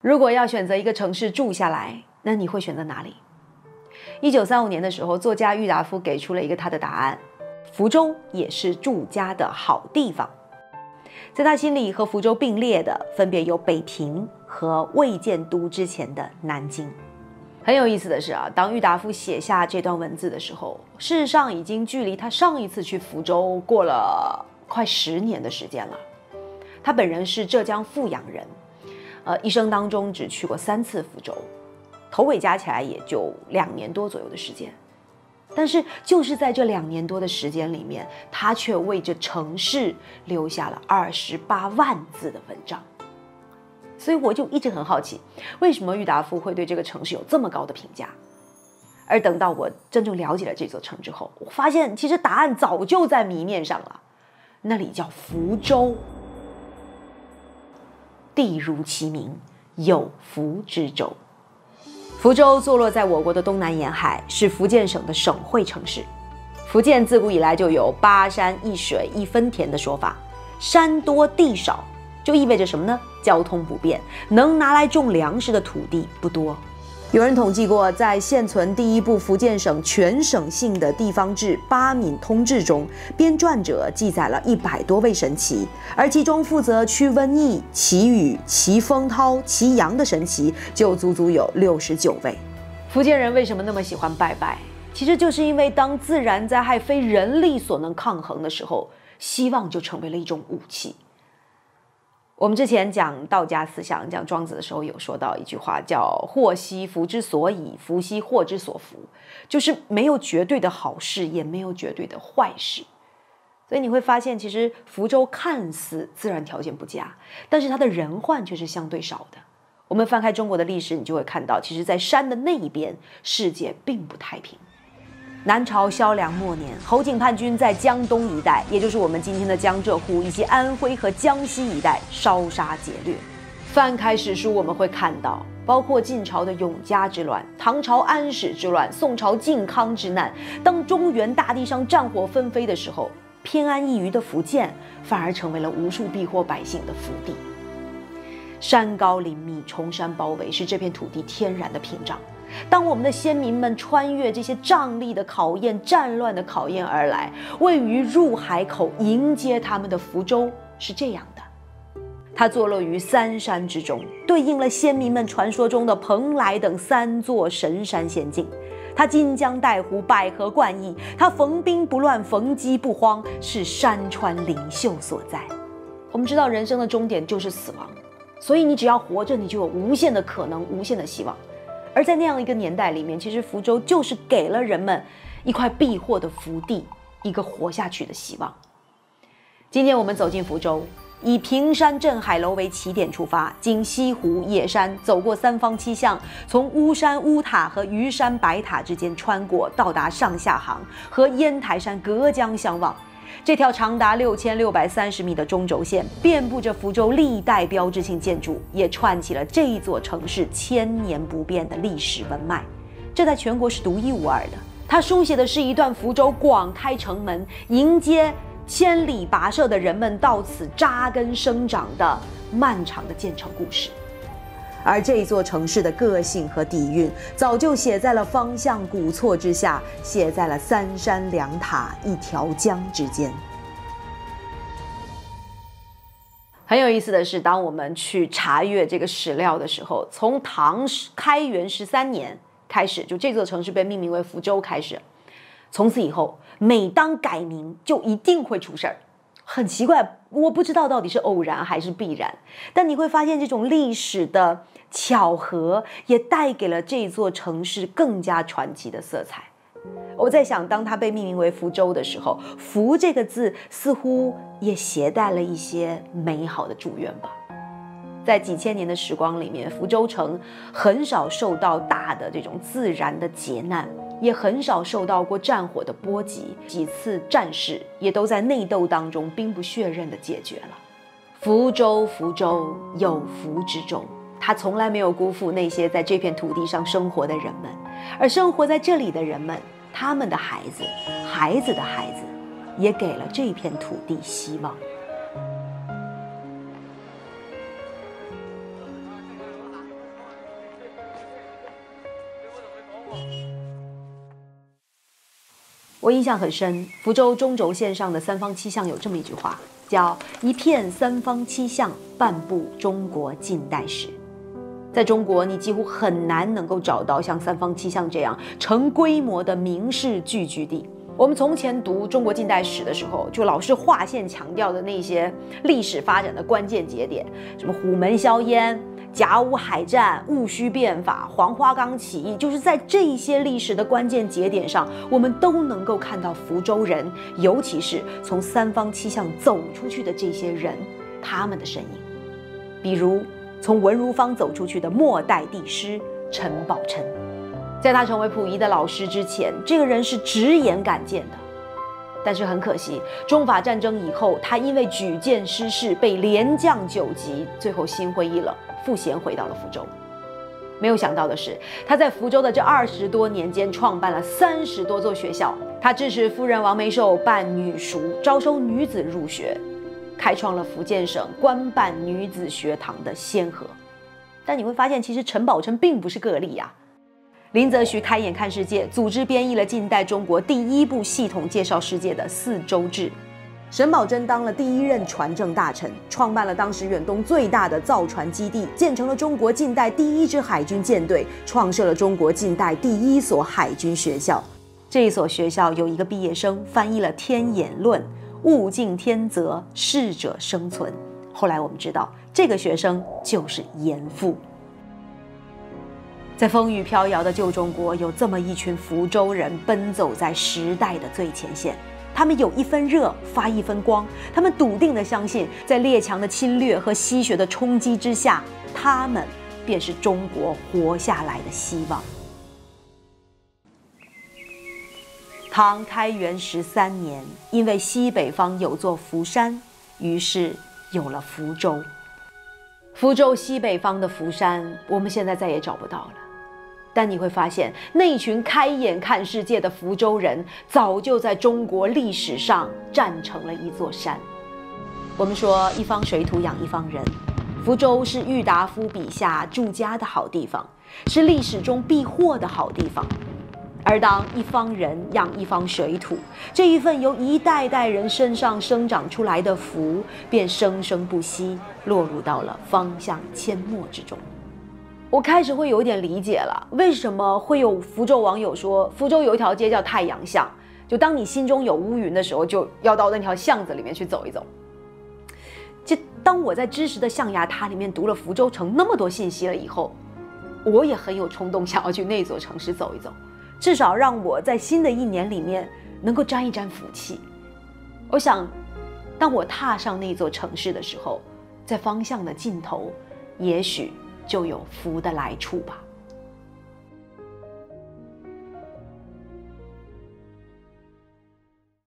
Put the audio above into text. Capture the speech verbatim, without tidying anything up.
如果要选择一个城市住下来，那你会选择哪里？一九三五年的时候，作家郁达夫给出了一个他的答案：福州也是住家的好地方。在他心里，和福州并列的分别有北平和未建都之前的南京。很有意思的是啊，当郁达夫写下这段文字的时候，事实上已经距离他上一次去福州过了快十年的时间了。他本人是浙江富阳人，呃，一生当中只去过三次福州，头尾加起来也就两年多左右的时间。但是就是在这两年多的时间里面，他却为这城市留下了二十八万字的文章。所以我就一直很好奇，为什么郁达夫会对这个城市有这么高的评价？而等到我真正了解了这座城之后，我发现其实答案早就在谜面上了。那里叫福州，地如其名，有福之州。福州坐落在我国的东南沿海，是福建省的省会城市。福建自古以来就有八山一水一分田的说法，山多地少就意味着什么呢？交通不便，能拿来种粮食的土地不多。有人统计过，在现存第一部福建省全省性的地方志《八闽通志》中，编撰者记载了一百多位神祇，而其中负责驱瘟疫、祈雨、祈风涛、祈阳的神祇就足足有六十九位。福建人为什么那么喜欢拜拜？其实就是因为当自然灾害非人力所能抗衡的时候，希望就成为了一种武器。我们之前讲道家思想，讲庄子的时候有说到一句话，叫祸兮福之所以，福兮祸之所伏，就是没有绝对的好事，也没有绝对的坏事。所以你会发现，其实福州看似自然条件不佳，但是它的人患却是相对少的。我们翻开中国的历史，你就会看到，其实在山的那一边，世界并不太平。南朝萧梁末年，侯景叛军在江东一带，也就是我们今天的江浙沪以及安徽和江西一带烧杀劫掠。翻开史书，我们会看到，包括晋朝的永嘉之乱、唐朝安史之乱、宋朝靖康之难。当中原大地上战火纷飞的时候，偏安一隅的福建反而成为了无数避祸百姓的福地。山高林密，崇山包围，是这片土地天然的屏障。当我们的先民们穿越这些瘴疠的考验、战乱的考验而来，位于入海口迎接他们的福州是这样的，它坐落于三山之中，对应了先民们传说中的蓬莱等三座神山仙境。它金江带湖，百河贯溢，它逢兵不乱，逢击不慌，是山川灵秀所在。我们知道人生的终点就是死亡，所以你只要活着，你就有无限的可能，无限的希望。而在那样一个年代里面，其实福州就是给了人们一块避祸的福地，一个活下去的希望。今天我们走进福州，以平山镇海楼为起点出发，经西湖、野山，走过三坊七巷，从巫山乌塔和虞山白塔之间穿过，到达上下杭，和烟台山隔江相望。这条长达六千六百三十米的中轴线，遍布着福州历代标志性建筑，也串起了这座城市千年不变的历史文脉。这在全国是独一无二的。它书写的是一段福州广开城门，迎接千里跋涉的人们到此扎根生长的漫长的建城故事。而这座城市的个性和底蕴，早就写在了方向古错之下，写在了三山两塔一条江之间。很有意思的是，当我们去查阅这个史料的时候，从唐开元十三年开始，就这座城市被命名为福州开始，从此以后，每当改名就一定会出事儿。很奇怪，我不知道到底是偶然还是必然，但你会发现这种历史的巧合也带给了这座城市更加传奇的色彩。我在想，当它被命名为福州的时候，福这个字似乎也携带了一些美好的祝愿吧。在几千年的时光里面，福州城很少受到大的这种自然的劫难，也很少受到过战火的波及，几次战事也都在内斗当中兵不血刃的解决了。福州，福州，有福之州，它从来没有辜负那些在这片土地上生活的人们，而生活在这里的人们，他们的孩子，孩子的孩子，也给了这片土地希望。 我印象很深，福州中轴线上的三坊七巷有这么一句话，叫“一片三坊七巷，半部中国近代史”。在中国，你几乎很难能够找到像三坊七巷这样成规模的名士聚居地。我们从前读中国近代史的时候，就老是划线强调的那些历史发展的关键节点，什么虎门销烟、甲午海战、戊戌变法、黄花岗起义，就是在这些历史的关键节点上，我们都能够看到福州人，尤其是从三坊七巷走出去的这些人，他们的身影。比如从文如坊走出去的末代帝师陈宝琛，在他成为溥仪的老师之前，这个人是直言敢谏的。但是很可惜，中法战争以后，他因为举荐失势被连降九级，最后心灰意冷，赋闲回到了福州。没有想到的是，他在福州的这二十多年间，创办了三十多座学校。他支持夫人王梅寿办女塾，招收女子入学，开创了福建省官办女子学堂的先河。但你会发现，其实陈宝琛并不是个例啊。林则徐开眼看世界，组织编译了近代中国第一部系统介绍世界的《四周志》。沈葆桢当了第一任船政大臣，创办了当时远东最大的造船基地，建成了中国近代第一支海军舰队，创设了中国近代第一所海军学校。这一所学校有一个毕业生翻译了《天演论》，物竞天择，适者生存。后来我们知道，这个学生就是严复。在风雨飘摇的旧中国，有这么一群福州人奔走在时代的最前线。他们有一分热，发一分光。他们笃定地相信，在列强的侵略和西学的冲击之下，他们便是中国活下来的希望。唐开元十三年，因为西北方有座福山，于是有了福州。福州西北方的福山，我们现在再也找不到了。但你会发现，那群开眼看世界的福州人，早就在中国历史上站成了一座山。我们说一方水土养一方人，福州是郁达夫笔下住家的好地方，是历史中避祸的好地方。而当一方人养一方水土，这一份由一代代人身上生长出来的福，便生生不息，落入到了方向阡陌之中。我开始会有点理解了，为什么会有福州网友说福州有一条街叫太阳巷，就当你心中有乌云的时候，就要到那条巷子里面去走一走。就当我在知识的象牙塔里面读了福州城那么多信息了以后，我也很有冲动想要去那座城市走一走，至少让我在新的一年里面能够沾一沾福气。我想，当我踏上那座城市的时候，在方向的尽头，也许就有福的来处吧。